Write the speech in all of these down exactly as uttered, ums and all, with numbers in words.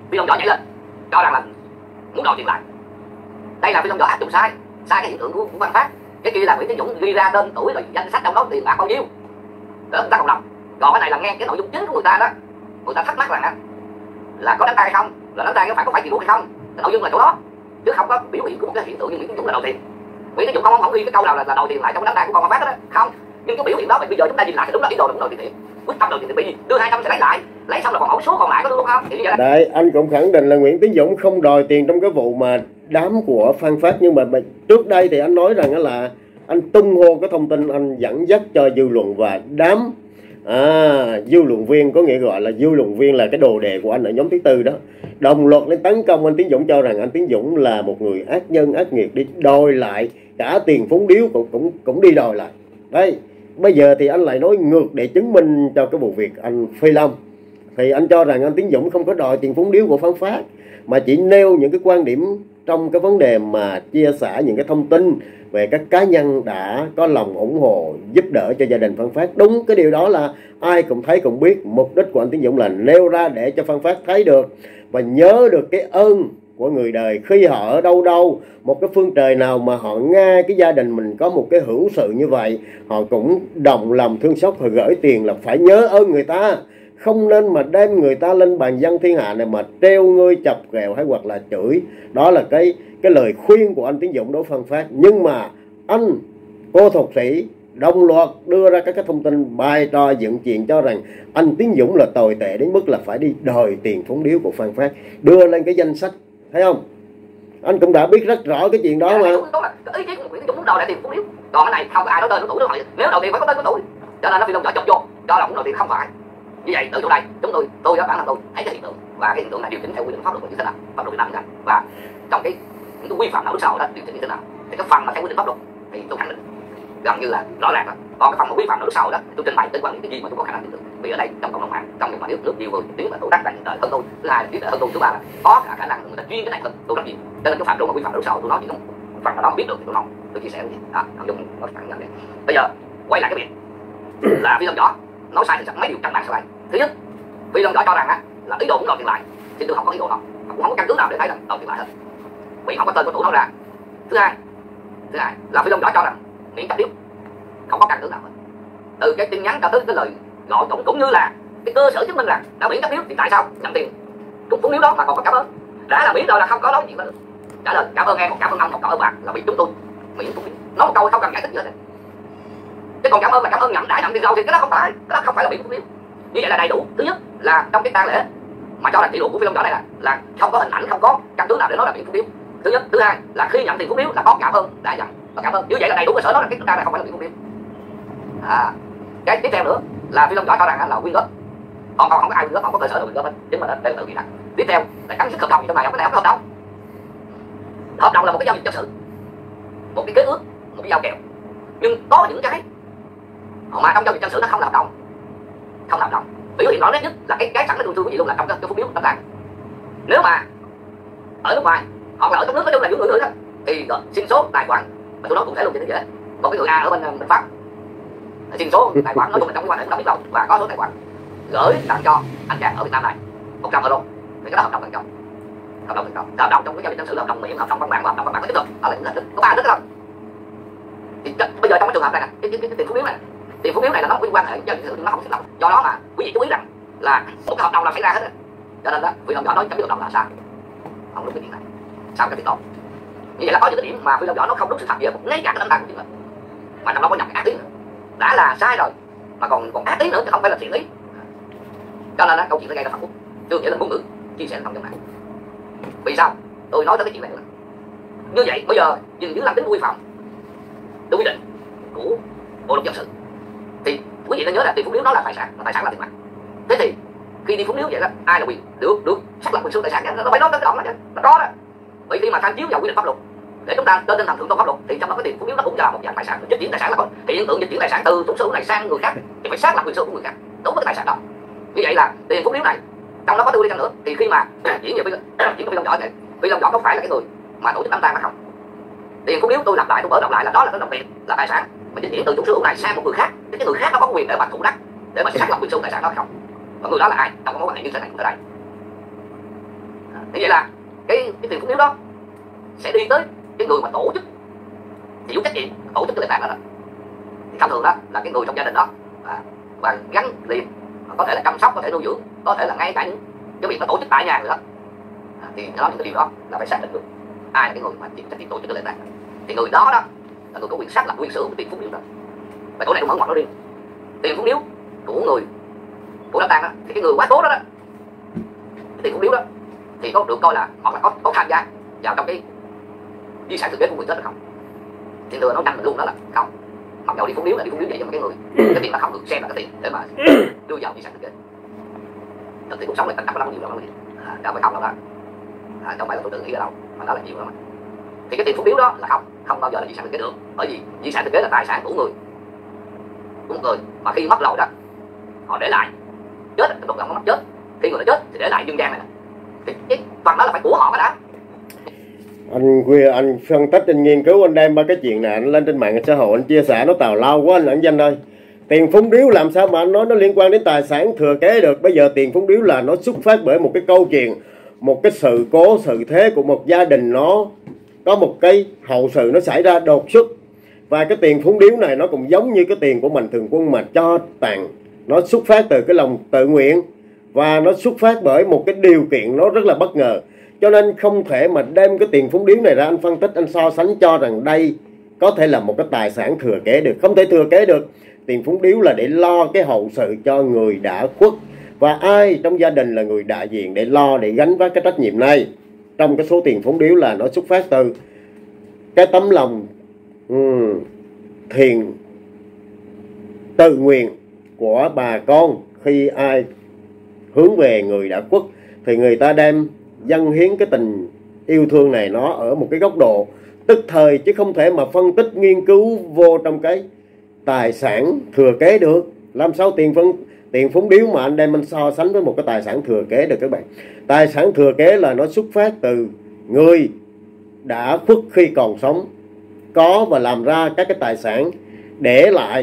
Phi Long Võ nhảy lên cho rằng là muốn đòi tiền lại. Đây là Phi Long Võ áp dụng sai sai cái hiện tượng của, của Văn Phát. Cái kia là Nguyễn Tiến Dũng ghi ra tên tuổi rồi danh sách trong đó tiền bạc bao nhiêu đó người ta cộng đồng. Còn cái này là nghe cái nội dung chính của người ta đó, người ta thắc mắc rằng là có đánh tay hay không, là đánh tay có phải có phải tiền buộc hay không, cái nội dung là chỗ đó chứ không có biểu hiện của một cái hiện tượng như Nguyễn Tiến Dũng là đòi tiền. Nguyễn Tiến Dũng không không ghi cái câu nào là, là đòi tiền lại trong cái đánh tay của con Văn Phát đó không, nhưng cái biểu hiện đó bây giờ chúng ta nhìn lại thì đúng là ý đồ đúng đòi tiền thiệt, quyết tâm đòi tiền thiệt, đưa hai trăm sẽ lấy lại, lấy xong là còn ổn số còn lại có được không? Thì như vậy đấy, anh cũng khẳng định là Nguyễn Tiến Dũng không đòi tiền trong cái vụ mà đám của Phan Phát, nhưng mà trước đây thì anh nói rằng là anh tung hô cái thông tin, anh dẫn dắt cho dư luận và đám à, dư luận viên, có nghĩa gọi là dư luận viên là cái đồ đề của anh ở nhóm thứ tư đó, đồng loạt lên tấn công anh Tiến Dũng, cho rằng anh Tiến Dũng là một người ác nhân ác nghiệt, đi đòi lại cả tiền phúng điếu cũng cũng cũng đi đòi lại. Đây, bây giờ thì anh lại nói ngược để chứng minh cho cái vụ việc anh Phi Long. Thì anh cho rằng anh Tiến Dũng không có đòi tiền phúng điếu của Phan Phát, mà chỉ nêu những cái quan điểm trong cái vấn đề mà chia sẻ những cái thông tin về các cá nhân đã có lòng ủng hộ giúp đỡ cho gia đình Phan Phát. Đúng, cái điều đó là ai cũng thấy cũng biết. Mục đích của anh Tiến Dũng là nêu ra để cho Phan Phát thấy được và nhớ được cái ơn của người đời khi họ ở đâu đâu, một cái phương trời nào mà họ nghe cái gia đình mình có một cái hữu sự như vậy, họ cũng đồng lòng thương xót và gửi tiền, là phải nhớ ơn người ta. Không nên mà đem người ta lên bàn dân thiên hạ này mà treo ngươi chọc ghẹo hay hoặc là chửi. Đó là cái cái lời khuyên của anh Tiến Dũng đối với Phan Phát. Nhưng mà anh, cô thuật sĩ đồng loạt đưa ra các cái thông tin bài trò dựng chuyện cho rằng anh Tiến Dũng là tồi tệ đến mức là phải đi đòi tiền phúng điếu của Phan Phát, đưa lên cái danh sách, thấy không? Anh cũng đã biết rất rõ cái chuyện đó mà. Ý chí của Nguyễn Tiến Dũng muốn đòi lại tiền phúng điếu, còn cái này không có ai nói tên của tuổi đâu, nếu đòi tiền phải có tên của tuổi, cho nên nó Phi Long Võ chọc vô cho là muốn đòi tiền không phải. Như vậy từ chỗ đây chúng tôi tôi đó bản thân tôi thấy cái hiện tượng, và cái hiện tượng này điều chỉnh theo quy định pháp luật như thế nào, pháp luật Việt Nam như thế nào, và trong cái những cái quy phạm đạo đức xã hội đó điều chỉnh như thế nào, thì cái phần mà theo quy định pháp luật thì tôi khẳng định gần như là rõ ràng đó. Còn cái phần mà vi phạm đạo đức xã hội đó tôi trình bày tới quan điểm cái gì mà tôi có khả năng tin tưởng, vì ở đây trong cộng đồng mạng, trong những mà nước nước nhiều người tiếng và tổ tác đang đời hơn tôi, thứ hai là trí tuệ hơn tôi, thứ ba là có cả khả năng người ta chuyên cái này hơn tôi rất nhiều, cho nên cái phạm trù mà vi phạm đạo đức xã hội tôi nói chỉ đúng phần nào đó biết được thì tôi nói, tôi chia sẻ với đó, không dùng nó phản nhận. Bây giờ quay lại cái việc là Phi Long Võ nói sai thì mấy điều căn bản sau đây. Thứ nhất, Phi Long Võ cho rằng á là ý đồ muốn đòi tiền lại, thì tôi không có ý đồ đó, cũng không có căn cứ nào để thấy là đòi tiền lại hết, vì không có tên của chủ nói ra. Thứ hai, thứ hai là Phi Long Võ cho rằng miễn chấp tiếp không có căn cứ nào hết, từ cái tin nhắn cho tới cái lời gọi cũng cũng như là cái cơ sở chứng minh là đã miễn chấp tiếp thì tại sao nhận tiền cũng phúng điếu đó mà còn có cảm ơn, đã là miễn rồi là không có nói chuyện nữa. Trả lời cảm ơn em, một cảm ơn ông, một cảm ơn bạn là bị chúng tôi miễn phúng điếu, nói một câu không cần giải thích gì hết. Cái còn cảm ơn là cảm ơn nhận đại nhận tiền rồi thì cái đó không phải, cái đó không phải là miễn phúng điếu. Như vậy là đầy đủ. Thứ nhất là trong cái tang lễ mà cho là kỷ luật của Phi Long Võ này là là không có hình ảnh, không có căn cứ nào để nói là miễn phúng điếu. Thứ nhất. Thứ hai là khi nhận tiền phúng điếu là có cảm ơn đã nhận và cảm ơn, như vậy là đầy đủ cơ sở đó là cái tang này không phải là miễn phúng điếu. À, cái tiếp theo nữa là Phi Long Võ cho rằng là quyên góp, còn còn không có ai quyên góp, không có cơ sở nào quyên góp hết, nhưng mà nó tự tự đặt. Tiếp theo là gắn sức hợp đồng, trong này không có này, không có hợp đồng. Hợp đồng là một cái giao dịch dân sự, một cái kế ước, một cái giao kèo, nhưng có những cái mà trong giao dịch dân sự nó không là hợp đồng, không là hợp đồng. Biểu hiện rõ nét nhất là cái cái sẵn nó thường thường cái gì luôn là trong cái phúng điếu tấm tang. Nếu mà ở nước ngoài hoặc là ở trong nước nói chung là những người người đó thì xin số tài khoản, mà tôi nói cụ thể luôn cho nó dễ. Một cái người A ở bên bên Pháp xin số tài khoản, nói chung là trong cái quan hệ đã biết đâu và có số tài khoản gửi tặng cho anh chàng ở Việt Nam này một trăm euro, thì cái đó hợp đồng thành công. Hợp đồng thành công, hợp đồng trong cái giao dịch dân sự là hợp đồng miệng, hợp đồng văn bản và hợp đồng văn bản có tiếp tục, đó là những hình thức có ba hình thức thôi. Thì bây giờ trong cái trường hợp này nè, cái, cái, cái, cái tiền phúng điếu này, tiền phúng điếu này là nó có quan hệ giao dịch dân sự, nó không sinh lòng. Do đó mà quý vị chú ý rằng là một cái hợp đồng là xảy ra hết. Cho nên đó Phi Long Võ nói chấm dứt hợp đồng là sai, không đúng cái chuyện này, sao cái việc đó. Như vậy là có những cái điểm mà Phi Long Võ nó không đúng sự thật về một ngay cả cái đánh bạc của chính mình, mà trong đó có nhập cái ác ý nữa, đã là sai rồi mà còn còn ác ý nữa chứ không phải là thiện ý. Cho nên đó câu chuyện nó gây ra phản quốc, chưa nghĩa là ngôn ngữ chia sẻ thông trên mạng. Vì sao tôi nói tới cái chuyện này nữa? Như vậy bây giờ nhìn dưới lăng tính quy phạm đúng quy định của bộ luật dân sự thì quý vị nên nhớ là tiền phúng điếu nó là tài sản, là tài sản là tiền mặt. Thế thì khi đi phúng điếu vậy đó, ai là quyền được được xác lập quyền sử tài sản, nó phải nói tới cái đoạn đó chứ, nó có đó. Vậy khi mà tham chiếu vào quy định pháp luật để chúng ta trên tinh thần thượng tôn pháp luật thì trong đó cái tiền phúng điếu nó cũng là một dạng tài sản, dịch chuyển tài sản là còn hiện tượng dịch chuyển tài sản từ chủ sở hữu này sang người khác thì phải xác lập quyền sở hữu của người khác đối với cái tài sản đó. Như vậy là tiền phúng điếu này trong đó có tư đi chăng nữa thì khi mà chuyển về chuyển Phi Long Võ này, Phi Long Võ có phải là cái người mà tổ chức đám tang hay không? Tiền phúng điếu tôi lặp lại, tôi mở đọc lại là đó là cái đồng tiền, là tài sản mà dịch chuyển từ chủ sở hữu này sang một người khác, cái người khác nó có quyền để mà thụ đắc để mà xác lập quyền sở hữu tài sản đó hay không? Và người đó là ai? Trong có mối quan hệ như thế này ở đây. Như vậy là cái cái tiền phú điếu đó sẽ đi tới cái người mà tổ chức chịu trách nhiệm tổ chức cái lễ tang đó, đó. Thì thông thường đó là cái người trong gia đình đó à, và gắn liền có thể là chăm sóc, có thể nuôi dưỡng, có thể là ngay cả những cái việc nó tổ chức tại nhà người đó à, thì đó những cái điều đó là phải xác định được ai là cái người mà chịu trách nhiệm tổ chức cái lễ tang. Thì người đó đó là người có quyền xác lập quyền sử dụng tiền phú điếu đó. Và chỗ này cũng mở ngoặt nó riêng, tiền phú điếu của người của đám tang đó thì cái người quá cố đó, đó cái tiền phú điếu đó thì có được coi là hoặc là có có tham gia vào trong cái di sản thừa kế của người chết hay không. Thì tôi nói nhanh mình luôn đó là không, mặc dù đi phú điếu là đi phú điếu vậy nhưng mà cái người cái tiền nó không được xem là cái tiền để mà đưa vào di sản thừa kế. Thực thì cuộc sống này tất cả có nhiều đâu à, đâu phải không đâu đó à, không phải là tôi tự nghĩ ở đâu mà đó là nhiều lắm. Thì cái tiền phú điếu đó là không không bao giờ là di sản thừa kế được, bởi vì di sản thừa kế là tài sản của người của một người mà khi mất rồi đó họ để lại chết, cái luật nó mất chết, khi người đã chết thì để lại dương gian này thì cái phần đó là phải của họ cái đã. Anh khuya anh phân tích, anh nghiên cứu, anh đem ba cái chuyện này anh lên trên mạng xã hội anh chia sẻ nó tào lao quá anh ẩn danh ơi. Tiền phúng điếu làm sao mà anh nói nó liên quan đến tài sản thừa kế được? Bây giờ tiền phúng điếu là nó xuất phát bởi một cái câu chuyện, một cái sự cố sự thế của một gia đình, nó có một cái hậu sự nó xảy ra đột xuất. Và cái tiền phúng điếu này nó cũng giống như cái tiền của Mạnh Thường Quân mà cho tặng, nó xuất phát từ cái lòng tự nguyện và nó xuất phát bởi một cái điều kiện nó rất là bất ngờ. Cho nên không thể mà đem cái tiền phúng điếu này ra anh phân tích, anh so sánh cho rằng đây có thể là một cái tài sản thừa kế được. Không thể thừa kế được. Tiền phúng điếu là để lo cái hậu sự cho người đã khuất. Và ai trong gia đình là người đại diện để lo, để gánh vác cái trách nhiệm này. Trong cái số tiền phúng điếu là nó xuất phát từ cái tấm lòng um, thiền tự nguyện của bà con. Khi ai hướng về người đã khuất thì người ta đem dâng hiến cái tình yêu thương này nó ở một cái góc độ tức thời, chứ không thể mà phân tích nghiên cứu vô trong cái tài sản thừa kế được. Làm sao tiền phân tiền phúng điếu mà anh đem anh so sánh với một cái tài sản thừa kế được các bạn? Tài sản thừa kế là nó xuất phát từ người đã khuất khi còn sống, có và làm ra các cái tài sản để lại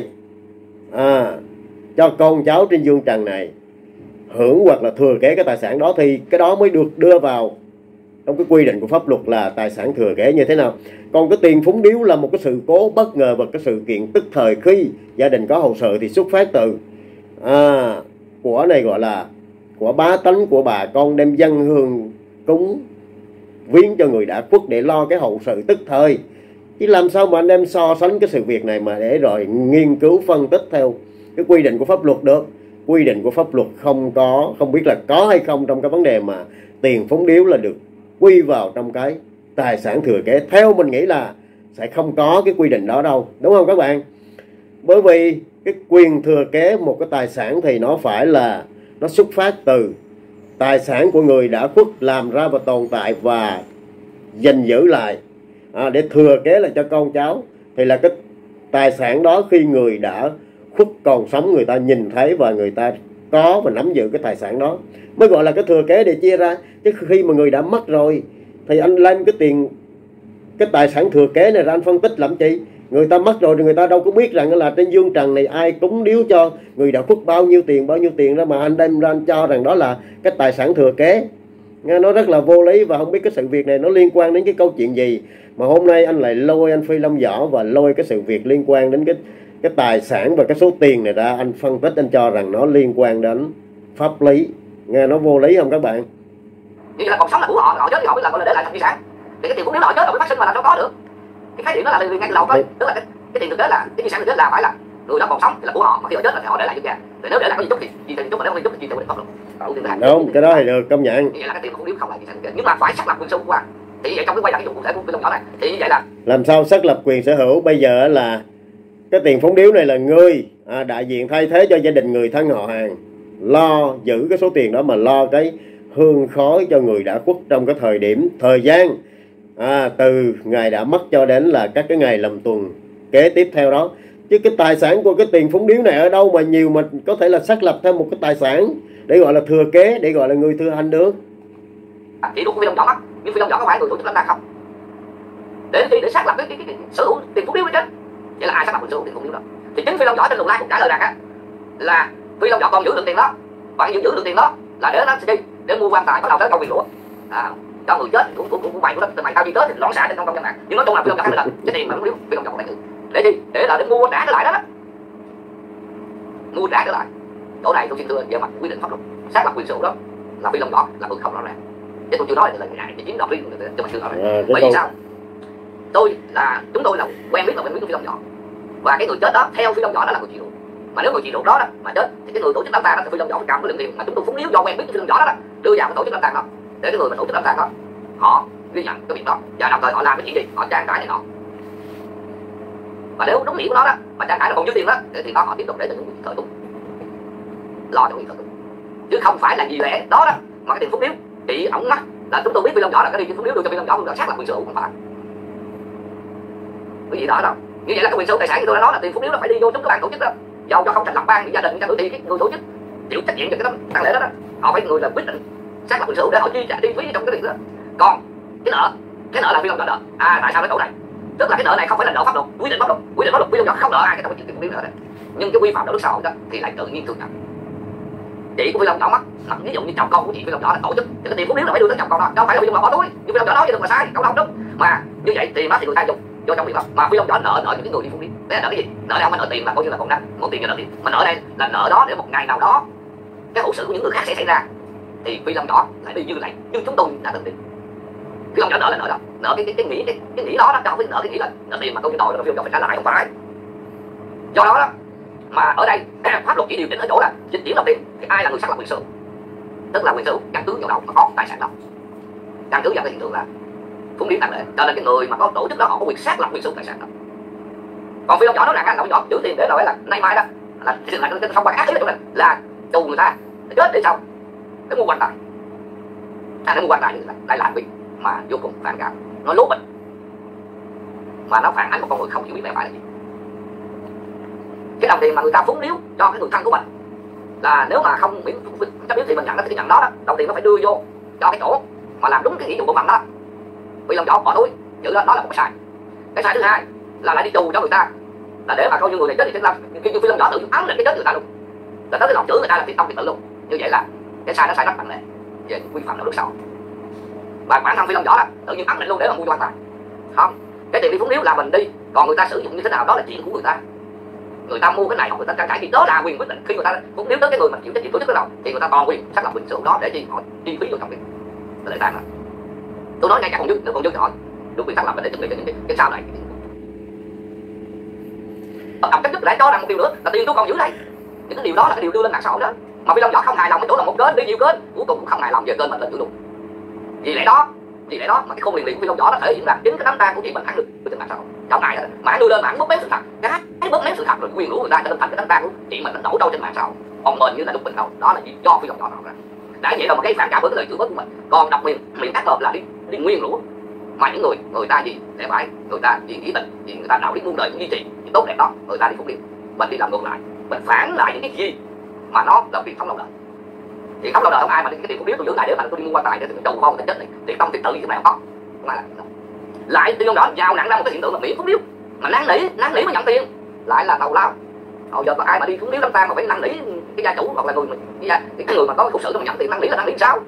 à, cho con cháu trên dương trần này hưởng hoặc là thừa kế cái tài sản đó, thì cái đó mới được đưa vào trong cái quy định của pháp luật là tài sản thừa kế như thế nào. Còn cái tiền phúng điếu là một cái sự cố bất ngờ và cái sự kiện tức thời khi gia đình có hậu sự thì xuất phát từ à, của này gọi là của bá tánh, của bà con đem dâng hương cúng viếng cho người đã khuất để lo cái hậu sự tức thời. Chứ làm sao mà anh em so sánh cái sự việc này mà để rồi nghiên cứu phân tích theo cái quy định của pháp luật được. Quy định của pháp luật không có, không biết là có hay không trong cái vấn đề mà tiền phúng điếu là được quy vào trong cái tài sản thừa kế. Theo mình nghĩ là sẽ không có cái quy định đó đâu, đúng không các bạn? Bởi vì cái quyền thừa kế một cái tài sản thì nó phải là nó xuất phát từ tài sản của người đã khuất làm ra và tồn tại và gìn giữ lại à, để thừa kế lại cho con cháu. Thì là cái tài sản đó khi người đã khuất còn sống người ta nhìn thấy và người ta có và nắm giữ cái tài sản đó mới gọi là cái thừa kế để chia ra. Chứ khi mà người đã mất rồi thì anh lên cái tiền cái tài sản thừa kế này ra anh phân tích làm chi? Người ta mất rồi thì người ta đâu có biết rằng là trên dương trần này ai cúng điếu cho người đã khuất bao nhiêu tiền bao nhiêu tiền đó mà anh đem ra anh cho rằng đó là cái tài sản thừa kế. Nghe nó rất là vô lý và không biết cái sự việc này nó liên quan đến cái câu chuyện gì mà hôm nay anh lại lôi anh Phi Long Võ và lôi cái sự việc liên quan đến cái cái tài sản và cái số tiền này ra anh phân tích, anh cho rằng nó liên quan đến pháp lý. Nghe nó vô lý không các bạn? Như là còn sống là của họ, họ chết thì họ biết là gọi là để lại thành di sản. Thì cái tiền phúng điếu họ chết rồi mới phát sinh mà làm sao có được? Cái khái niệm đó là liền ngay từ đầu thôi. Tức là cái, cái tiền thực tế là cái di sản thực tế là phải là người đó còn sống thì là của họ, mà khi họ chết là họ để lại dương gian. Thì nếu để lại có gì chút thì gì thì chút, mà nếu không gì chút thì gì thì pháp luật. Đúng, cái đó thì được công nhận. Như vậy là cái tiền phúng điếu không là di sản thực tế, nhưng mà phải xác lập quyền sở hữu qua. Thì vậy trong cái quay lại cái vụ cụ thể của cái dòng nhỏ này thì như vậy là làm sao xác lập quyền sở hữu? Bây giờ là cái tiền phúng điếu này là người à, đại diện thay thế cho gia đình người thân họ hàng lo giữ cái số tiền đó mà lo cái hương khói cho người đã khuất trong cái thời điểm thời gian à, từ ngày đã mất cho đến là các cái ngày làm tuần kế tiếp theo đó. Chứ cái tài sản của cái tiền phúng điếu này ở đâu mà nhiều mà có thể là xác lập thêm một cái tài sản để gọi là thừa kế, để gọi là người thừa hành được. Chỉ đúng Phi Long Võ mất, nhưng Phi Long Võ có phải người tổ chức đám tang không? Để để xác lập cái cái, cái, cái sở hữu tiền phúng điếu đó chứ. Vậy là ai xác lập quyền sở hữu tiền phúng điếu đó? Thì chính Phi Long Võ trên luồng lai cũng trả lời rằng á là Phi Long Võ còn giữ được tiền đó, và giữ giữ được tiền đó là để nó gì? Để mua quan tài bắt đầu tới câu quyền lúa. à, cho người chết của của của mày của nó mày tao đi chết thì loạn xạ trên không gian mạng, nhưng nói chung là Phi Long Võ là cái tiền mà không biết Phi Long Võ của mày để chi để là để mua trả trở lại đó, đó. Mua trả trở lại chỗ này tôi xin thưa về mặt quy định pháp luật xác lập quyền sở hữu đó là Phi Long Võ là tôi không rõ ràng, chứ tôi chưa nói là ngại để chiếm đoạt riêng cho mình chưa rõ ràng. Bởi vì sao tôi là chúng tôi là quen biết và quen biết với Phi Long Võ, và cái người chết đó theo Phi Long Võ đó là người chịu, mà nếu người chịu đó, đó mà chết thì cái người tổ chức đám tang đó thì Phi Long Võ phải cầm cái lượng tiền mà chúng tôi phúng điếu do quen biết với Phi Long Võ đó, đó đưa vào cái tổ chức đám tang đó để cái người mà tổ chức đám tang đó họ ghi nhận cái việc đó và đồng thời họ làm cái chuyện gì họ trang trải này nọ, và nếu đúng nghĩa của nó đó mà trang trải là còn dư tiền đó thì đó họ tiếp tục để cho những người thờ cúng lo cho người thờ cúng, chứ không phải là gì lẽ đó đó mà cái tiền phúng điếu chị ổng á là chúng tôi biết Phi Long Võ là cái đi phúng điếu đưa cho Phi Long Võ cũng xác là quyền sở hữu không phải cái gì đó đâu. Như vậy là cái quyền sở hữu tài sản thì tôi đã nói là tiền phúng điếu nó phải đi vô chúng các bạn tổ chức đó, dầu cho không thành lập ban gia đình cho thì cái người tổ chức chịu trách nhiệm cho cái tăng lễ đó, đó họ phải người là quyết định xác lập quyền sở hữu để họ chi trả chi phí trong cái việc đó. Còn cái nợ cái nợ là Phi Long Võ nợ à tại sao cái chỗ này tức là cái nợ này không phải là nợ pháp luật quy định pháp luật quy định pháp luật Phi Long Võ không nợ ai cái trong cái chuyện nợ này, nhưng cái quy phạm đạo đức xã hội đó thì lại tự nhiên thường nhận chị của Phi Long Võ mất mà ví dụ như chồng con của chị Phi Long Võ là tổ chức thì cái tiền phúng điếu là phải đưa tới chồng con đó, đâu phải là Phi Long Võ bỏ túi, nhưng Phi Long Võ nói chứ đừng mà sai câu đâu đúng mà như vậy tiền đó thì người ta dùng vô trong việc đó mà Phi Long Võ nợ nợ những cái người đi phúng điếu đấy là nợ cái gì, nợ đây không phải nợ tiền là coi như là còn đang một tiền cho nợ tiền mà nợ đây là nợ đó để một ngày nào đó cái hậu sự của những người khác sẽ xảy ra thì Phi Long Võ lại đi dư lại nhưng chúng tôi đã từng đi Phi Long Võ nợ là nợ đó nợ cái cái cái nghĩ cái cái nghĩ đó đó chứ không phải nợ cái nghĩ là nợ tiền mà câu như tội là Phi Long Võ phải trả lại không phải. Do đó đó mà ở đây pháp luật chỉ điều chỉnh ở chỗ là dịch chuyển đồng tiền thì ai là người xác lập quyền sở hữu, tức là quyền sở hữu căn cứ vào đâu mà có tài sản đâu, căn cứ vào cái hiện tượng là phúng điếu tang lễ cho nên cái người mà có tổ chức đó họ có quyền xác lập quyền sở hữu tài sản đó. Còn Phi Long Võ nói rằng là Phi Long Võ giữ tiền để rồi là nay mai đó là cái là cái không có ác ý là là tù người ta chết để sao để mua quan tài à, để mua quan tài lại lại làm việc mà vô cùng phản cảm nó lố bịch mà nó phản ánh một con người không hiểu biết lẽ phải là gì. Cái đồng tiền mà người ta phúng điếu cho cái người thân của mình là nếu mà không miễn chấp điếu thì mình nhận nó cái nhận đó đó đồng tiền nó phải đưa vô cho cái chỗ mà làm đúng cái nghĩa vụ của mình đó Phi Long Võ bỏ túi giữ đó, đó là một cái sai. Cái sai thứ hai là lại đi tù cho người ta là để mà coi như người này chết thì sẽ làm khi Phi Long Võ tự ấn định cái chết người ta luôn là tới cái lòng chửi người ta là thiệt tâm thiệt tự luôn, như vậy là cái sai nó sai rất nặng nề về quy phạm đạo đức xã hội và bản thân Phi Long Võ là tự nhiên ấn định luôn để mà mua quan tài không cái tiền đi phúng điếu là mình đi còn người ta sử dụng như thế nào đó là chuyện của người ta, người ta mua cái này hoặc người ta trang trải thì đó là quyền quyết định khi người ta phúng điếu tới cái người mà chịu trách nhiệm tổ chức cái đầu thì người ta toàn quyền xác lập quyền sở hữu đó để chi họ chi phí vô trong cái lễ tang đó. Tôi nói ngay cả còn dư nếu còn dư thì họ được quyền xác lập để chuẩn bị cho những cái, cái sau này tập cách nhất lại cho rằng một điều nữa là tiền tôi còn giữ đây những cái điều đó là cái điều đưa lên mạng xã hội đó mà Phi Long Võ không hài lòng cái chỗ là một kênh đi nhiều kênh cuối cùng cũng không hài lòng về kênh mình lên chửi luôn vì lẽ đó vì lẽ đó mà cái khung liền liền của Phi Long Võ nó thể hiện rằng chính cái đám tang của chị mình hắn được trên mạng xã hội trong này mà hắn đưa lên mà hắn bóp méo sự thật cái cái bóp méo sự thật rồi quyền của người ta cho nên thành cái đám tang của chị mình nó nổ đâu trên mạng xã hội còn mình như là lúc bình đâu đó là gì do Phi Long Võ ra đã vậy là một cái phản cảm với cái lời chửi bới của mình còn đọc miệng miệng ác hợp là đi đi nguyên rủa mà những người người ta gì để phải người ta gì nghĩ tình gì người ta đạo lý muôn đời cũng duy trì tốt đẹp đó người ta đi phúng điếu mình đi làm ngược lại mình phản lại những cái gì mà nó là truyền thống lâu đời thì không lâu đời không ai mà cái tiền phúng điếu tôi giữ lại để mà tôi đi mua quan tài để tôi đầu con tôi chết này thì tâm thì tự như thế này không có không ai làm lại Phi Long Võ vào nặng ra một cái hiện tượng là miễn phúng điếu mà năn nỉ năn nỉ mới nhận tiền lại là tào lao hồi giờ có ai mà đi phúng điếu đám tang mà phải năn nỉ cái gia chủ hoặc là người mình cái, cái người mà có phúc sự mà nhận tiền năn nỉ là năn nỉ sao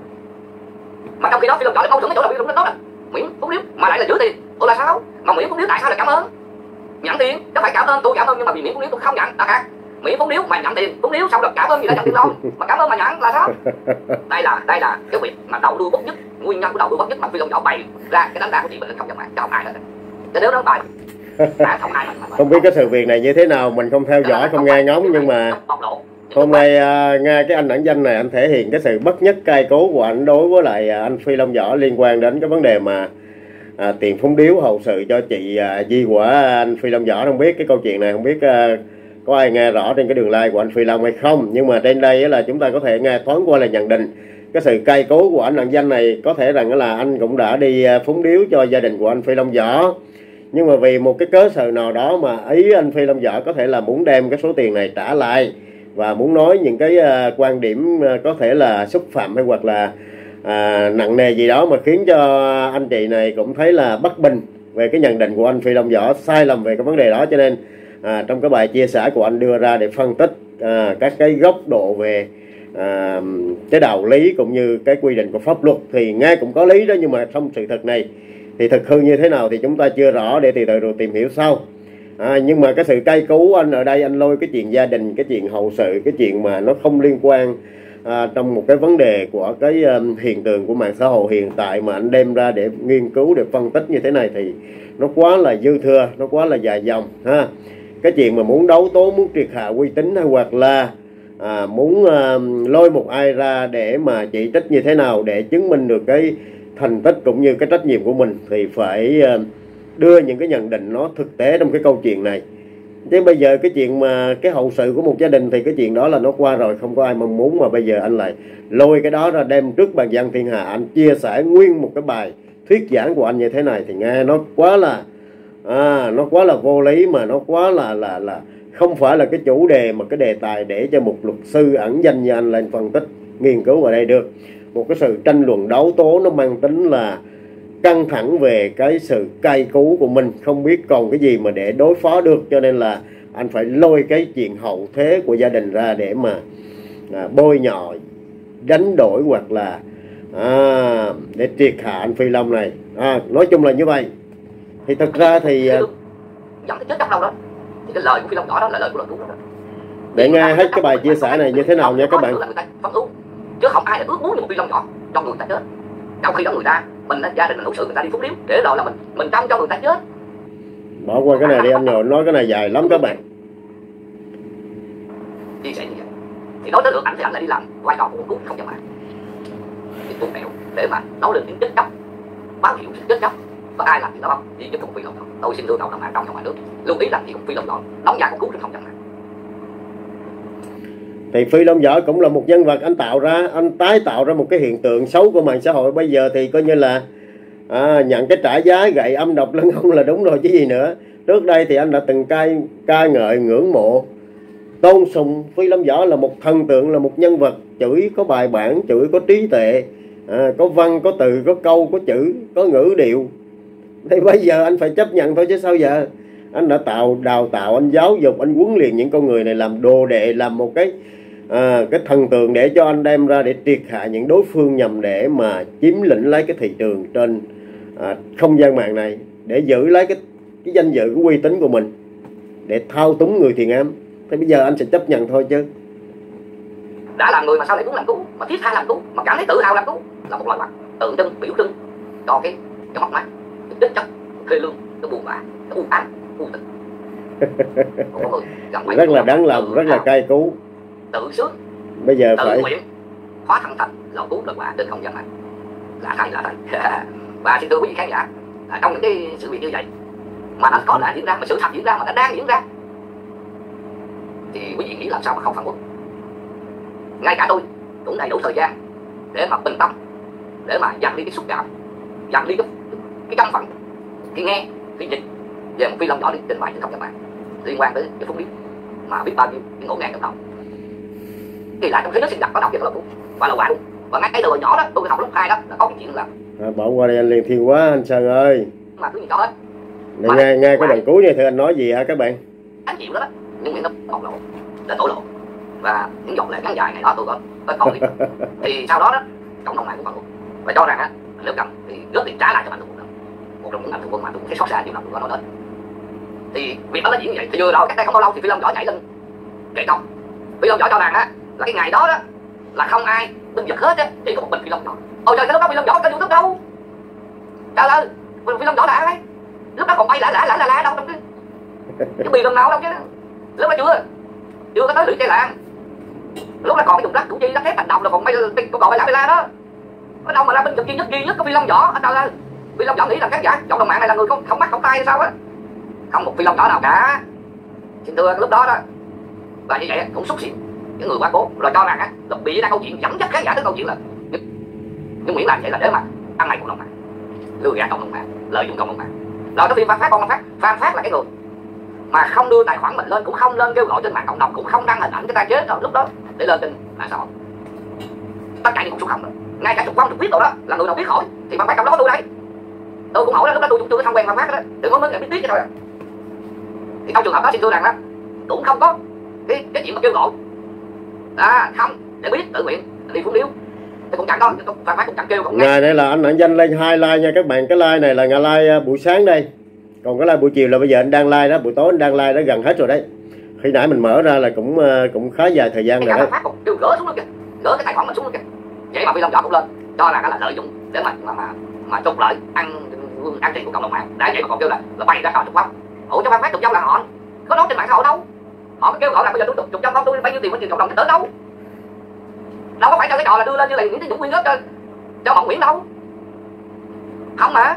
mà trong khi đó Phi Long Võ lại mâu thuẫn cái chỗ là Phi Long nói là miễn phúng điếu mà lại là giữ tiền tôi là sao mà miễn phúng điếu tại sao là cảm ơn nhận tiền chứ phải cảm ơn tôi cảm ơn nhưng mà vì miễn phúng điếu tôi không nhận là khác miễn phúng điếu mà nhận tiền phúng điếu xong rồi cảm ơn gì đã nhận tiền đâu mà cảm ơn mà nhận là sao đây là đây là cái việc mà đầu đuôi bốc nhất nguyên nhân của đầu đuôi bốc nhất mà Phi Long Võ bày ra cái đánh đá của chị mình không nhận mạng cho không ai hết chứ nếu nó bài đã không ai mà không biết cái sự việc này như thế nào mình không theo dõi không nghe ngóng nhưng mà hôm nay uh, nghe cái anh ẩn danh này anh thể hiện cái sự bất nhất cay cú của anh đối với lại uh, anh Phi Long Võ liên quan đến cái vấn đề mà uh, tiền phúng điếu hậu sự cho chị uh, Di của anh Phi Long Võ. Không biết cái câu chuyện này không biết uh, có ai nghe rõ trên cái đường live của anh Phi Long hay không, nhưng mà trên đây là chúng ta có thể nghe thoáng qua là nhận định cái sự cay cú của anh ẩn danh này có thể rằng là anh cũng đã đi phúng điếu cho gia đình của anh Phi Long Võ, nhưng mà vì một cái cớ sự nào đó mà ý anh Phi Long Võ có thể là muốn đem cái số tiền này trả lại và muốn nói những cái uh, quan điểm uh, có thể là xúc phạm hay hoặc là uh, nặng nề gì đó mà khiến cho anh chị này cũng thấy là bất bình về cái nhận định của anh Phi Long Võ sai lầm về cái vấn đề đó, cho nên uh, trong cái bài chia sẻ của anh đưa ra để phân tích uh, các cái góc độ về à, cái đạo lý cũng như cái quy định của pháp luật, thì nghe cũng có lý đó, nhưng mà trong sự thật này thì thực hư như thế nào thì chúng ta chưa rõ, để từ từ rồi tìm hiểu sau. À, nhưng mà cái sự cay cú anh ở đây, anh lôi cái chuyện gia đình, cái chuyện hậu sự, cái chuyện mà nó không liên quan à, trong một cái vấn đề của cái um, hiện tượng của mạng xã hội hiện tại mà anh đem ra để nghiên cứu, để phân tích như thế này thì nó quá là dư thừa, nó quá là dài dòng ha. Cái chuyện mà muốn đấu tố, muốn triệt hạ uy tín, hay hoặc là à, muốn à, lôi một ai ra để mà chỉ trích như thế nào để chứng minh được cái thành tích cũng như cái trách nhiệm của mình, thì phải à, đưa những cái nhận định nó thực tế trong cái câu chuyện này. Chứ bây giờ cái chuyện mà cái hậu sự của một gia đình thì cái chuyện đó là nó qua rồi, không có ai mong muốn, mà bây giờ anh lại lôi cái đó ra đem trước bàn dân thiên hạ, anh chia sẻ nguyên một cái bài thuyết giảng của anh như thế này thì nghe nó quá là à, nó quá là vô lý, mà nó quá là là là không phải là cái chủ đề mà cái đề tài để cho một luật sư ẩn danh như anh lên phân tích nghiên cứu ở đây được. Một cái sự tranh luận đấu tố nó mang tính là căng thẳng về cái sự cay cú của mình, không biết còn cái gì mà để đối phó được, cho nên là anh phải lôi cái chuyện hậu thế của gia đình ra để mà à, bôi nhọ, đánh đổi, hoặc là à, để triệt hạ anh Phi Long này. À, nói chung là như vậy. Thì thực ra thì dẫn cái chết trong đâu đó thì cái lời của Phi Long nhỏ đó là lời của lời đúng đó. Để nghe hết cái bài chia sẻ này như thế nào nha các bạn. Chứ không ai là ước muốn như một Phi Long nhỏ trong người ta chết. Trong khi đó người ta, mình gia đình mình hữu sự người ta đi phúng điếu để rồi là mình mình trông cho người ta chết. Bỏ qua cái này đi anh rồi, nói cái này dài lắm các bạn. Chia sẻ như vậy thì nói tới được ảnh thì ảnh lại đi làm vai trò của một cú không chẳng hạn thì tuôn mẹo để mà nói lên những chất chóc, báo hiệu sự chất chóc. Có ai làm gì đó không? Chỉ giúp một Phi Long nhỏ. Tôi xin thương cộng đồng mạng trong và ngoài nước lưu ý rằng chỉ một Phi Long nhỏ đóng vai con cú trên không chẳng hạn. Thì Phi Long Võ cũng là một nhân vật anh tạo ra, anh tái tạo ra một cái hiện tượng xấu của mạng xã hội bây giờ, thì coi như là à, nhận cái trả giá gậy âm độc lưng ông là đúng rồi chứ gì nữa. Trước đây thì anh đã từng cai ca ngợi, ngưỡng mộ, tôn sùng Phi Long Võ là một thần tượng, là một nhân vật chửi có bài bản, chửi có trí tuệ, à, có văn, có từ, có câu, có chữ, có ngữ điệu. Thì bây giờ anh phải chấp nhận thôi chứ sao giờ. Anh đã tạo, đào tạo, anh giáo dục, anh huấn luyện những con người này làm đồ đệ, làm một cái à, cái thần tượng để cho anh đem ra để triệt hạ những đối phương, nhằm để mà chiếm lĩnh lấy cái thị trường trên à, không gian mạng này, để giữ lấy cái cái danh dự, cái uy tín của mình, để thao túng người thiện ám. Thế bây giờ anh sẽ chấp nhận thôi chứ. Đã làm người mà sao lại muốn làm cứu, mà thiết tha làm cứu, mà cảm thấy tự hào làm cứu là một loại mặt tượng trưng, biểu trưng cho cái cái móc mát, cái đích chất, thê lương, cái buồn bã, cái u ám, u tình. Rất là đáng lòng, rất là cay cú. Tự sướng, bây giờ tự phải nguyện hóa thân thành lòng cứu lực quả trên không gian này. Lạ thay, lạ thay. Và xin thưa quý vị khán giả, trong những cái sự việc như vậy mà nó có đã diễn ra, mà sự thật diễn ra, mà nó đang diễn ra, thì quý vị nghĩ làm sao mà không phản ứng? Ngay cả tôi cũng đầy đủ thời gian để mà bình tâm, để mà dằn đi cái xúc cảm, dằn đi cái cái căm phẫn khi nghe, khi nhìn về một Phi Long nhỏ đi trên bài trên không gian mạng liên quan tới cái phúng điếu mà biết bao nhiêu cái ngổn ngang trong đầu. Thì lại trong thế giới sinh vật có đọc về cái lời và là quả luôn. Và ngay cái từ nhỏ đó, tôi học lớp hai đó là có cái chuyện là à, bỏ qua đây anh liền thiên quá anh Sơn ơi. Mà cứ gì cho hết. Để nghe nghe cái đoạn cuối này thì anh nói gì hả các bạn? Anh chịu đó, đó. Nhưng miệng nó bộc lộ, để thổ lộ. Và những giọt lệ ngắn dài này đó tôi có có tội. Thì sau đó đó, cộng đồng mạng cũng phản ứng và cho rằng á, nếu cần thì rớt tiền trả lại cho bạn thuộc quân. Một trong những mạnh thuộc quân mà tôi cũng thấy xót xa điều nào tôi có nói đến. Thì việc đó là diễn như vậy. Thì vừa rồi cách đây không bao lâu thì Phi Long Võ nhảy lên kể công. Phi Long Võ cho rằng á là cái ngày đó đó là không ai binh vực hết á, chỉ có một mình Phi Long Võ. Ôi trời, cái lúc đó Phi Long Võ kênh YouTube đâu? Trời ơi, Phi Long Võ là ai? Lúc đó còn bay lả lả lả lả lả đâu trong cái cái bì lần nào đâu chứ. Lúc đó chưa chưa có tới lưỡi cây làng. Lúc đó còn cái dùng đất củ chi đất thép thành đồng là còn bay còn gọi bay lả bay la đó. Ở đâu mà ra binh vực duy nhất duy nhất có Phi Long Võ. Trời ơi, Phi Long Võ nghĩ là khán giả cộng đồng mạng này là người không không mắt không tay hay sao á? Không một Phi Long Võ nào cả. Xin thưa lúc đó đó và như vậy cũng xúc xỉn những người quá cố rồi cho rằng á là bị ra câu chuyện dẫn dắt khán giả tới câu chuyện là nhưng Nguyễn làm vậy là để mà ăn này cộng đồng mạng, lừa gạt cộng đồng mạng, lợi dụng cộng đồng mạng. Rồi cái phim Phan Phát, con Phan Phát, Phan Phát là cái người mà không đưa tài khoản mình lên, cũng không lên kêu gọi trên mạng cộng đồng, cũng không đăng hình ảnh cái ta chết rồi lúc đó để lên trên mạng xã hội. Tất cả những con số không rồi, ngay cả chục quan chục biết rồi đó là người nào biết hỏi thì Phan Phát cầm đó tôi đây, tôi cũng hỏi đó, lúc đó tôi cũng chưa có thân quen Phan Phát đó, đừng có mới biết tiếc vậy thôi. Thì trong trường hợp đó xin thưa rằng đó cũng không có cái cái chuyện mà kêu gọi à, không để biết tự nguyện đi Phú Điếu. Thì cũng chẳng có, Phan Phát cũng chẳng kêu, cũng nghe. Ngày này là anh ẩn danh lên hai like nha các bạn. Cái like này là ngày like buổi sáng đây, còn cái like buổi chiều là bây giờ anh đang like đó, buổi tối anh đang like đó, gần hết rồi đấy. Khi nãy mình mở ra là cũng cũng khá dài thời gian rồi đấy. Phát cũng kêu gỡ xuống luôn kìa, gỡ cái tài khoản mình xuống luôn kìa. Vậy mà Phi Long Võ cũng lên cho là cái là lợi dụng để mà mà mà, mà trục lợi, ăn ăn tiền của cộng đồng mạng. Đã vậy mà còn kêu là là bay ra trò trục phong. Ủa cho Phan Phát trục phong là họ có nói trên mạng xã hội đâu. Họ kêu gọi là bây giờ tôi trục trục phong tôi bao nhiêu tiền mới tiền cộng đồng tới đâu. Đâu có phải cho cái trò là đưa lên như là những cái Dũng Nguyên đó cho cho bọn Nguyễn đâu. Không mà.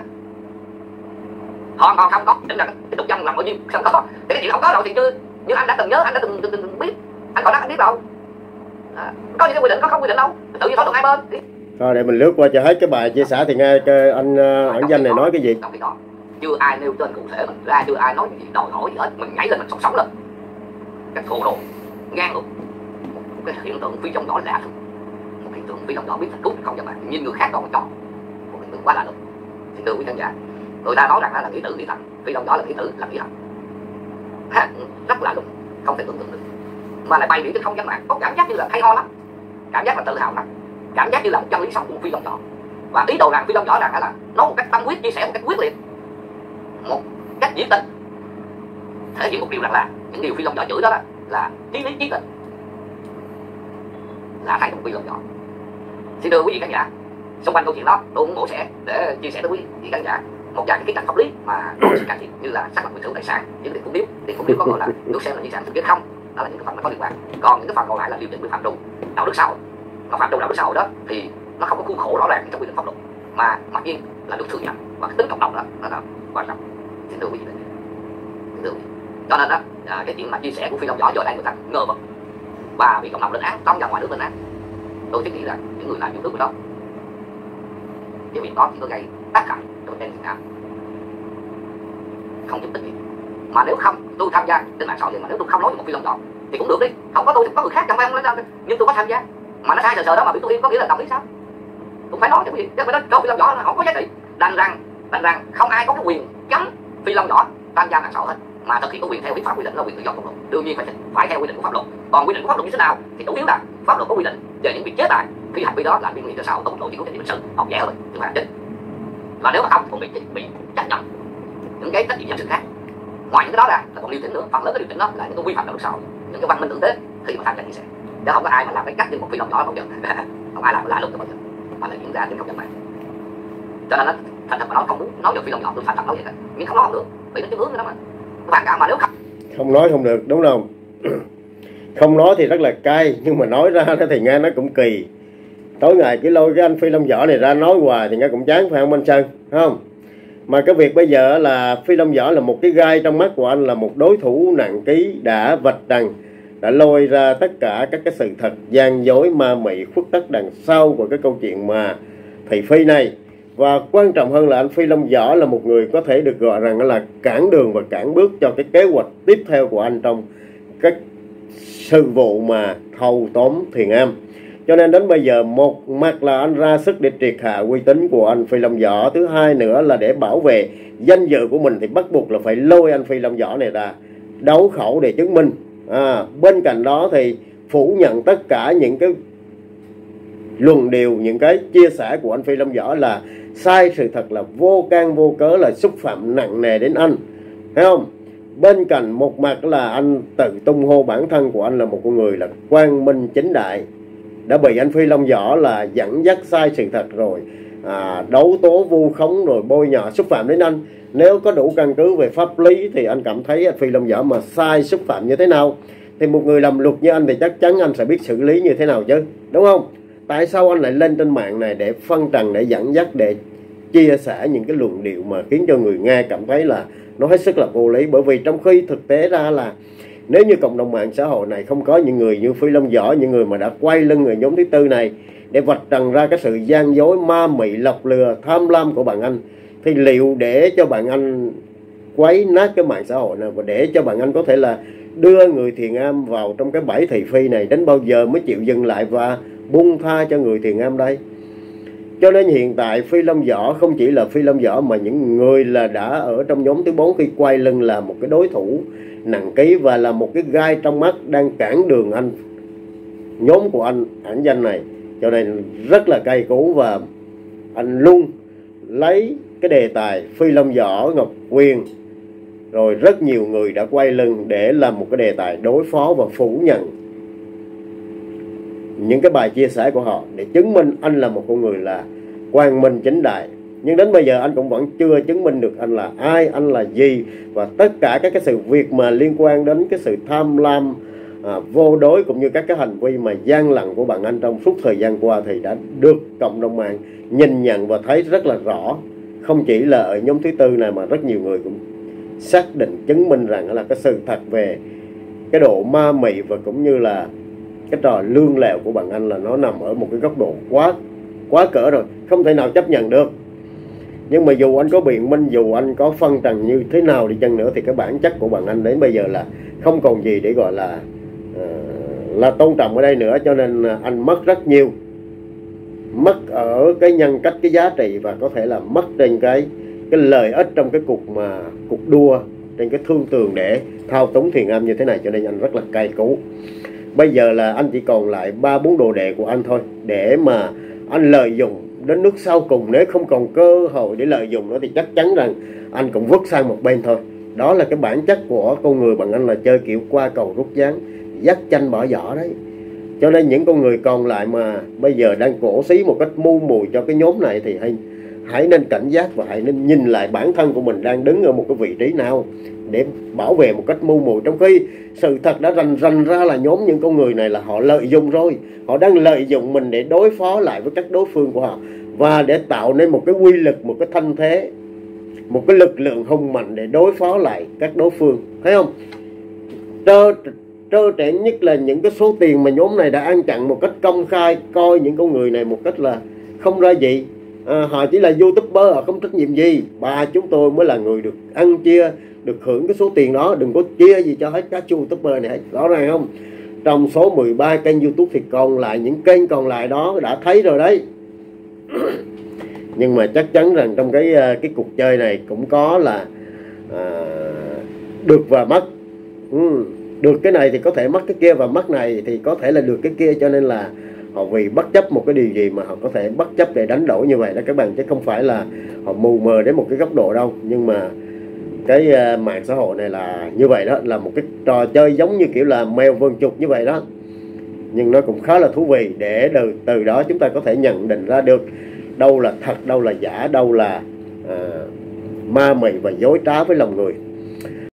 Họ còn không có định là cái trục phong làm bao nhiêu không có. Thì cái chuyện không có đâu thì chưa, như anh đã từng nhớ, anh đã từng từng, từng, từng biết. Anh còn đã anh biết đâu. À, có những cái quy định có không quy định đâu. Tự nhiên thỏa thuận hai bên. Thôi để mình lướt qua cho hết cái bài chia sẻ thì nghe anh ẩn danh này nói cái gì. Trong khi đó chưa ai nêu tên cụ thể mình ra, chưa ai nói gì đòi hỏi gì hết, mình nhảy lên mình sống sống lên. Cái thô đồ ngang luôn. Một cái hiện tượng Phi Long Võ lạ luôn. Một hiện tượng Phi Long Võ biết thành cút không cho bạn nhìn người khác còn chó. Một hiện tượng quá lạ luôn. Thì từ quý khán giả, người ta nói rằng là nghĩa tử nghĩa thần, Phi Long Võ là nghĩa tử là nghĩa thần. Ha, rất lạ luôn, không thể tưởng tượng được. Mà lại bày biểu trên không gian mạng, có cảm giác như là hay ho lắm, cảm giác là tự hào lắm, cảm giác như là một chân lý sống của Phi Long Võ. Và ý đồ rằng Phi Long Võ rằng là nói một cách tâm quyết, chia sẻ một cách quyết liệt, một cách nhiệt tình, thể hiện một điều rằng là những điều Phi Long Võ chửi đó, đó là chí lý chí tình, là thái độ Phi Long Võ. Xin thưa quý vị khán giả, xung quanh câu chuyện đó tôi cũng mổ xẻ để chia sẻ với quý vị khán giả một vài cái khía cạnh pháp lý mà có sự can thiệp, như là xác lập quyền sở hữu tài sản, những tiền Phú Điếu, tiền Phú Điếu có gọi là được xem là di sản thực chất không, đó là những cái phần nó có liên quan. Còn những cái phần còn lại là điều chỉnh về phạm trù đạo đức xã hội. Mà phạm trù đạo đức xã hội đó thì nó không có khuôn khổ rõ ràng trong quy định pháp luật, mà mặc nhiên là được thừa nhận, và cái tính cộng đồng đó nó là quan trọng. Xin thưa quý vị, xin thưa quý vị. Cho nên đó à, cái chuyện mà chia sẻ của Phi Long Võ giờ đây người ta ngờ vực và bị cộng đồng lên án, trong và ngoài nước lên án, tôi thiết nghĩ là những người làm YouTube đó cái việc đó chỉ có gây tác hại cho tên Việt Nam, không giúp ích gì. Mà nếu không tôi tham gia trên mạng xã hội, mà nếu tôi không nói với một Phi Long Võ thì cũng được đi, không có tôi thì có người khác chẳng phải không lên, nhưng tôi có tham gia mà nó sai sờ sờ đó mà biết tôi yên có nghĩa là đồng ý sao? Tôi phải nói cái gì, chứ phải nói cho Phi Long Võ nó không có giá trị. Đành rằng đành rằng không ai có cái quyền cấm Phi Long Võ tham gia mạng xã hội hết, mà thực hiện có quyền theo hiến pháp quy định là quyền tự do pháp luật. Đương nhiên phải phải theo quy định của pháp luật. Còn quy định của pháp luật như thế nào thì chủ yếu là pháp luật có quy định về những việc chế tài khi hành vi đó là vi phạm xã hội, có mức độ chỉ có trách nhiệm hình sự, học dễ thôi, chứ mà chính. Và nếu mà không cũng bị bị chấp nhận những cái trách nhiệm dân sự khác. Ngoài những cái đó ra là còn điều chỉnh nữa, phần lớn cái điều chỉnh đó là những cái vi phạm đạo đức xã hội, những cái văn minh tử tế khi mà tham gia chia sẻ. Chứ không có ai mà làm cái cách như một Phi Long Võ bao giờ, không ai làm lạ lùng bao giờ, mà lại diễn ra trên không gian mạng. Cho nên nó thành thật mà nói không muốn nói được Phi Long Võ, tôi thành thật nói vậy đó, nhưng không nói không được, vì nó chứng hướng đó mà. Các bạn mà nếu không không nói không được, đúng không? Không nói thì rất là cay, nhưng mà nói ra thì nghe nó cũng kỳ. Tối ngày cứ lôi cái anh Phi Long Võ này ra nói hoài thì nghe cũng chán, phải không anh Sơn? Không? Mà cái việc bây giờ là Phi Long Võ là một cái gai trong mắt của anh, là một đối thủ nặng ký, đã vạch trần, đã lôi ra tất cả các cái sự thật gian dối ma mị khuất tất đằng sau của cái câu chuyện mà thị phi này. Và quan trọng hơn là anh Phi Long Võ là một người có thể được gọi rằng là cản đường và cản bước cho cái kế hoạch tiếp theo của anh trong cái sự vụ mà thâu tóm Thiền Am. Cho nên đến bây giờ một mặt là anh ra sức để triệt hạ uy tín của anh Phi Long Võ, thứ hai nữa là để bảo vệ danh dự của mình thì bắt buộc là phải lôi anh Phi Long Võ này ra đấu khẩu để chứng minh. À, bên cạnh đó thì phủ nhận tất cả những cái luận điều, những cái chia sẻ của anh Phi Long Võ là sai sự thật, là vô can vô cớ, là xúc phạm nặng nề đến anh, thấy không? Bên cạnh một mặt là anh tự tung hô bản thân của anh là một con người là quang minh chính đại, đã bị anh Phi Long Võ là dẫn dắt sai sự thật rồi, à, đấu tố vu khống rồi bôi nhọ xúc phạm đến anh. Nếu có đủ căn cứ về pháp lý thì anh cảm thấy anh Phi Long Võ mà sai xúc phạm như thế nào thì một người làm luật như anh thì chắc chắn anh sẽ biết xử lý như thế nào chứ, đúng không? Tại sao anh lại lên trên mạng này để phân trần, để dẫn dắt, để chia sẻ những cái luận điệu mà khiến cho người nghe cảm thấy là nó hết sức là vô lý? Bởi vì trong khi thực tế ra là nếu như cộng đồng mạng xã hội này không có những người như Phi Long Võ, những người mà đã quay lưng người nhóm thứ tư này để vạch trần ra cái sự gian dối ma mị, lọc lừa, tham lam của bạn anh, thì liệu để cho bạn anh quấy nát cái mạng xã hội này và để cho bạn anh có thể là đưa người Thiền Am vào trong cái bẫy thị phi này, đến bao giờ mới chịu dừng lại và buông tha cho người Thiền Am đây? Cho nên hiện tại Phi Long Võ không chỉ là Phi Long Võ mà những người là đã ở trong nhóm thứ bốn khi quay lưng là một cái đối thủ nặng ký và là một cái gai trong mắt đang cản đường anh nhóm của anh ẩn danh này, cho nên rất là cay cú. Và anh luôn lấy cái đề tài Phi Long Võ, Ngọc Quyền, rồi rất nhiều người đã quay lưng để làm một cái đề tài đối phó và phủ nhận những cái bài chia sẻ của họ, để chứng minh anh là một con người là quang minh chính đại. Nhưng đến bây giờ anh cũng vẫn chưa chứng minh được anh là ai, anh là gì. Và tất cả các cái sự việc mà liên quan đến cái sự tham lam, à, vô đối, cũng như các cái hành vi mà gian lận của bạn anh trong suốt thời gian qua thì đã được cộng đồng mạng nhìn nhận và thấy rất là rõ. Không chỉ là ở nhóm thứ tư này mà rất nhiều người cũng xác định chứng minh rằng là cái sự thật về cái độ ma mị và cũng như là cái trò lương lẹo của bạn anh là nó nằm ở một cái góc độ quá quá cỡ rồi, không thể nào chấp nhận được. Nhưng mà dù anh có biện minh, dù anh có phân trần như thế nào đi chăng nữa, thì cái bản chất của bạn anh đến bây giờ là không còn gì để gọi là uh, là tôn trọng ở đây nữa. Cho nên anh mất rất nhiều, mất ở cái nhân cách, cái giá trị, và có thể là mất trên cái cái lợi ích trong cái cuộc mà cuộc đua trên cái thương tường để thao túng thiền am như thế này. Cho nên anh rất là cay cú. Bây giờ là anh chỉ còn lại ba bốn đồ đệ của anh thôi, để mà anh lợi dụng đến nước sau cùng. Nếu không còn cơ hội để lợi dụng nữa thì chắc chắn rằng anh cũng vứt sang một bên thôi. Đó là cái bản chất của con người bạn anh, là chơi kiểu qua cầu rút ván, dắt chanh bỏ giỏ đấy. Cho nên những con người còn lại mà bây giờ đang cổ xí một cách mưu mùi cho cái nhóm này thì hãy, hãy nên cảnh giác và hãy nên nhìn lại bản thân của mình đang đứng ở một cái vị trí nào để bảo vệ một cách mưu mùi. Trong khi sự thật đã rành rành ra là nhóm những con người này là họ lợi dụng rồi. Họ đang lợi dụng mình để đối phó lại với các đối phương của họ, và để tạo nên một cái quy lực, một cái thanh thế, một cái lực lượng hùng mạnh để đối phó lại các đối phương. Thấy không? Trơ, trơ trẽn nhất là những cái số tiền mà nhóm này đã ăn chặn một cách công khai, coi những con người này một cách là không ra gì. À, họ chỉ là YouTuber, họ không trách nhiệm gì. Bà chúng tôi mới là người được ăn chia, được hưởng cái số tiền đó. Đừng có chia gì cho hết các YouTuber này hết. Rõ ràng không? Trong số mười ba kênh YouTube thì còn lại, những kênh còn lại đó đã thấy rồi đấy. Nhưng mà chắc chắn rằng trong cái cái cuộc chơi này cũng có là à, được và mất. ừ, Được cái này thì có thể mất cái kia, và mất này thì có thể là được cái kia. Cho nên là họ vì bất chấp một cái điều gì mà họ có thể bất chấp để đánh đổi như vậy đó các bạn, chứ không phải là họ mù mờ đến một cái góc độ đâu. Nhưng mà cái uh, mạng xã hội này là như vậy đó, là một cái trò chơi giống như kiểu là mèo vờn chuột như vậy đó. Nhưng nó cũng khá là thú vị, để từ, từ đó chúng ta có thể nhận định ra được đâu là thật, đâu là giả, đâu là uh, ma mị và dối trá với lòng người.